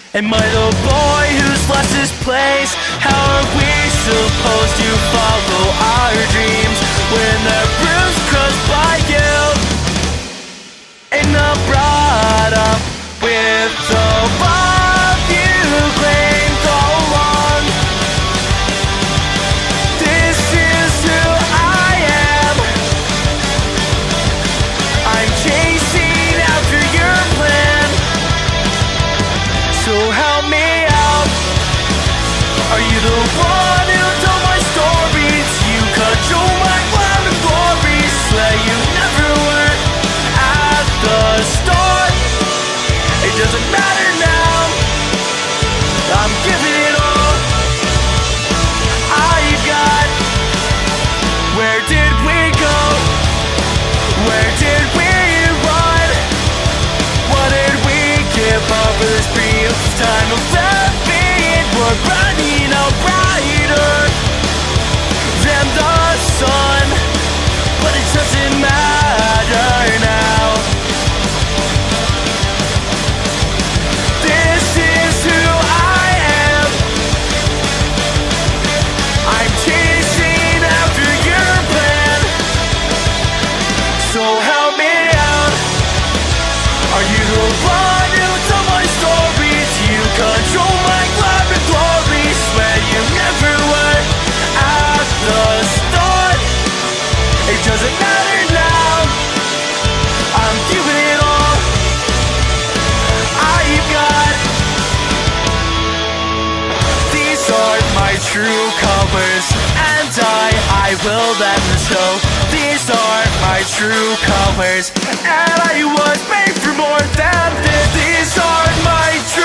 Am I the boy who's lost his place? How are we supposed to follow our dreams when they're bruised, crushed by guilt and not brought up with the love you claimed all along? This is who I am. I'm chasing after your plan. So help me out. Are you the one who told my stories? You control my love and glory. Swear you never were at the start. It doesn't matter now. I'm giving it all I've got. Where did we go? Where did we run? What did we give up for this brief time of living? We're running out brighter than the sun, but it doesn't matter now. This is who I am. I'm chasing after your plan. So help me out. Are you the one who told my stories? You control my love and glory. Swear you never were at the start. It doesn't matter now. I'm giving it all I've got. These are my true colors, and I will let them show. These are my true colors, and I was made for more than this. These are my true